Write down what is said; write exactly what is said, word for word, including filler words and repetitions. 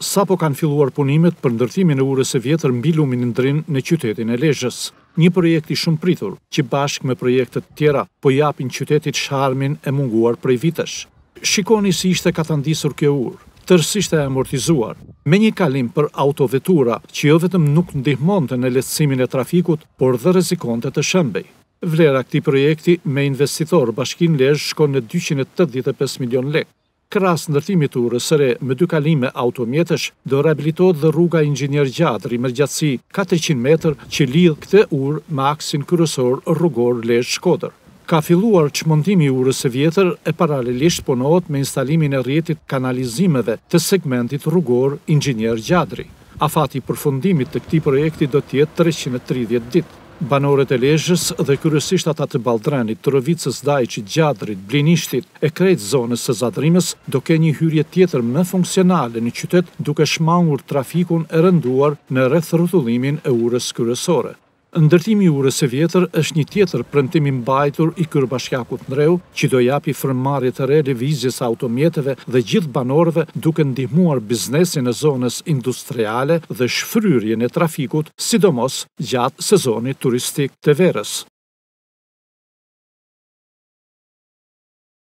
sapo kanë filluar punimet për ndërtimin e urës së vjetër mbi lumin Ndrin në qytetin e Lezhës. Një projekt i shumë pritur, që bashkë me projektet tjera po japin qytetit sharmin e munguar prej vitesh. Shikoni si ishte katandisur kjo urë, tërësisht e amortizuar, me një kalim për autovetura që jo vetëm nuk ndihmonte në lehtësimin e trafikut, por dhe rrezikonte të shëmbej. Vlera këtij projekti me investitor Bashkinë Lezhë shkon në dyqind e tetëdhjetë e pesë milion lekë. Krahas ndërtimit të urës së re me dy kalime automjetesh, do rehabilitohet dhe rruga Inxhinier Gjatri me gjatësi katërqind metër që lidh këtë urë me aksin kryesor rrugor Lezhë-Shkodër. Ka filluar çmontimi i urës së vjetër e paralelisht punohet me instalimin e rrjetit kanalizimeve të segmentit rrugor Inxhinier Gjatri. Afati i përfundimit të këtij projekti do të jetë treqind e tridhjetë ditë. Banorët e Lezhës dhe kryesisht ata të Balldranik, Trovicës, Dajçit, Gjatrit, Blinishtit e krejt zonës së Zadrimës do kenë një hyrje tjetër më funksionale në qytet, duke shmangur trafikun e rënduar në rreth rrotullimin e urës kryesore. Ndërtimi i urës së vjetër është një tjetër premtim i mbajtur i Kryebashkiakut Ndreu, që do japi frymëmarrje të re lëvizjes së automjeteve dhe gjithë banorëve, duke ndihmuar biznesin e zonës industriale dhe shfryrjen e trafikut, sidomos gjatë sezonit turistik të verës.